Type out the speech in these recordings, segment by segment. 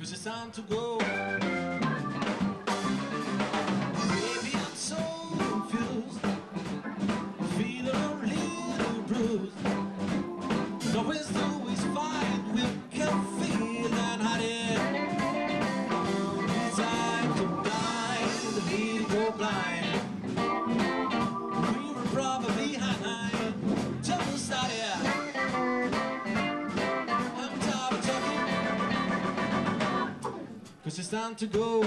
'cause it's time to go. Baby, I'm so confused, feeling a little bruised. Always do is fight, we can feel and hide it. It's time to die, the lead go blind. We were probably high, just started. I'm tired of talking, 'cause it's time to go.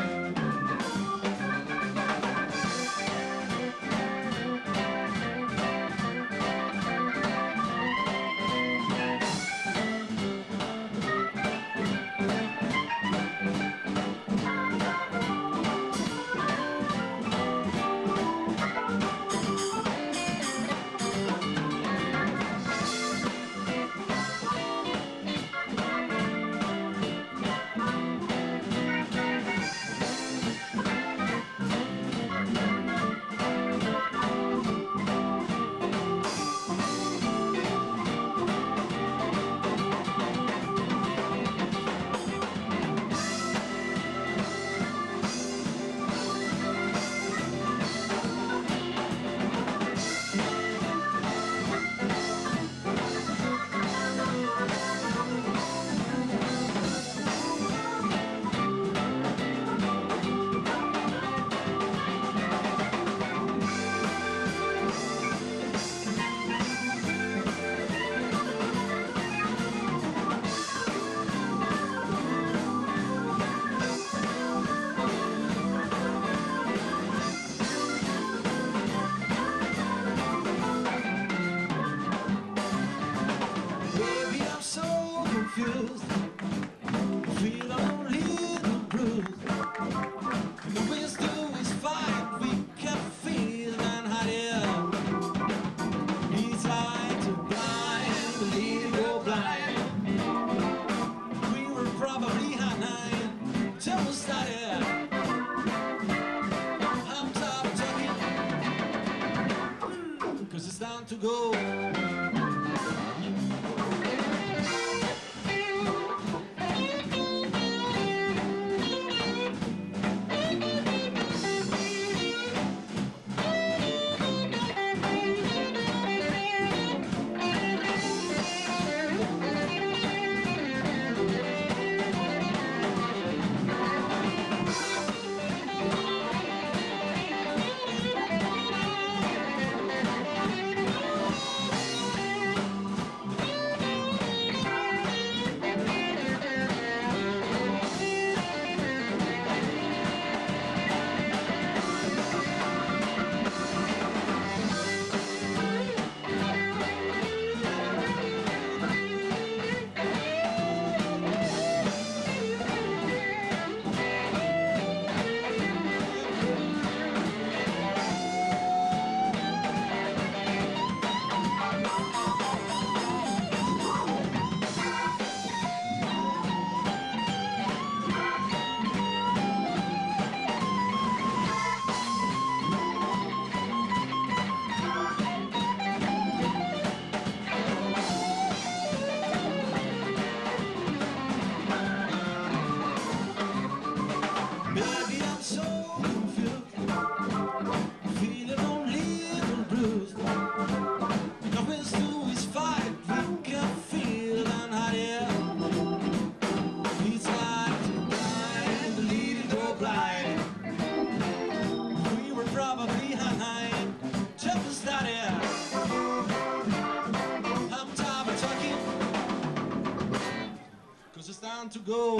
Feel a little bruised, and the ways do is fight, we can feel and hide it. It's like to blind, the lead go blind. We were probably high till we started. I'm tired of talking, 'cause it's time to go. Baby, I'm so confused, feeling a little bruised. The ways do is fight, we can feel and hide it. It's like to blind, the lead go blind. We were probably high, just started. I'm tired of talking, 'cause it's time to go.